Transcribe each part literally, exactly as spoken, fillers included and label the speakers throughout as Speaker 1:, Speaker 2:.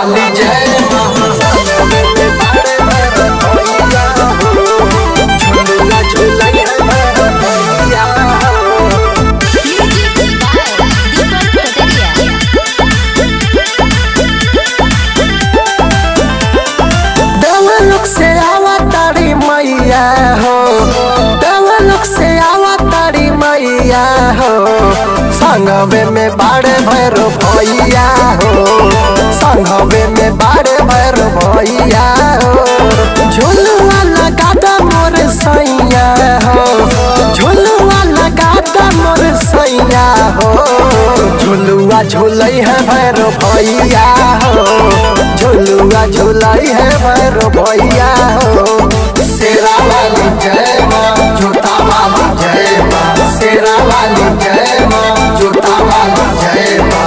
Speaker 1: वाली जय माँ झुलुआ झुलई है भैया देवलोक से आवा तारी मैया हो देवलोक से आवा तारी मैया हो संगवे में बाड़े भैरो भैया हो संगवे में बाड़े भैरो भैया हो झुलुआ लगा दा मोर सैया हो झुलुआ लगा दा मोर सैया हो झुलुआ झुलई है भैरो भैया हो झुलुआ झुलई है भैरो भैया हो शेरा वाली जय माँ जूता वाली जय माँ शेरा वाली जय माँ जूता वाली जय माँ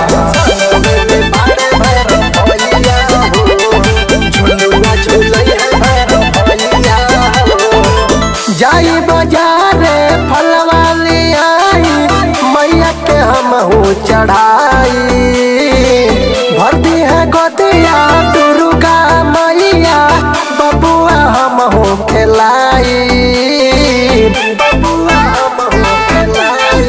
Speaker 1: झुलुआ झुलई है भैरो भैया जाई बाजारे फल वाली आई मैया के हम हो चढ़ाई भर दी है गोदिया दुर्गा मैया बबुआ हम हो खिलाई बबुआ हम हो खिलाई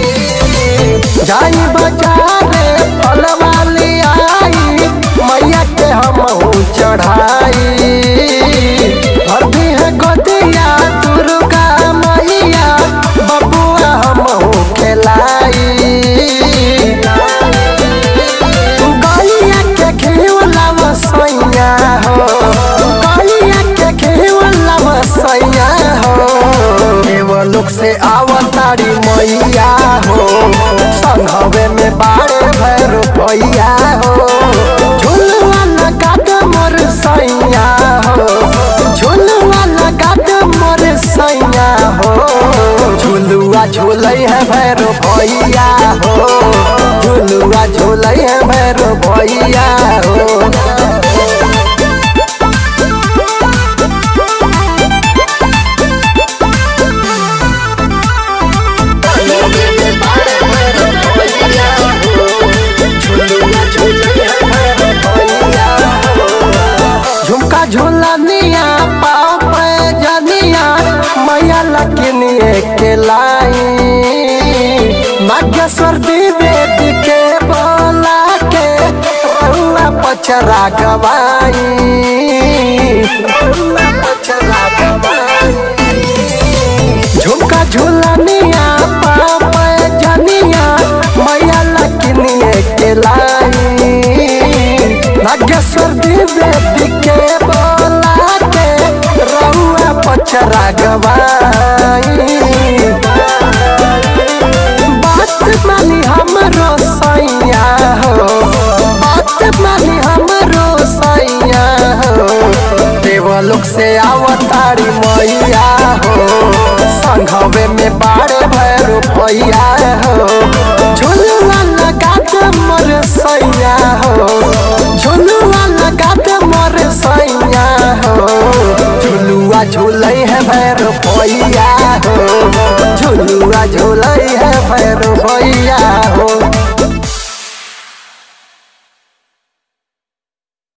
Speaker 1: जाई बाजारे फल वाली आई मैया के हम हो चढ़ाई भर दी है गोदिया दुर्गा मैया बबुआ हम हो खिलाई गैया के खेवला सैया हो गैया के खेवला सैया हो देवलोक से आवतारी मैया हो संघवे में बाड़े भैरो भैया हो झुलुआ लगा दे मोर सैया हो झुलुआ लगा दे मोर सैया हो झुलुआ झुलई है भैरो भैया हो झुलुआ झुलई है भैरो भैया हो झुमका झुलनिया पाँव पे जनिया मैया लकिनिए के लाई नागेश्वर द्विवेद के बोला के रउआ पचरा गवाई रउआ पचरा गवाई झुमका झुलनिया पाँव पे जनिया मैया लकिनिए के लाई नागेश्वर द्विवेद के बोला के रउआ पचरा गवाई बात मानी हमरो सैया हो बात मानी हमरो सैया हो देवलोक से आवतारी मैया हो संघवे में बाड़े भैरो भैया हो झुलुआ लगा दे मोर सैया हो झुलुआ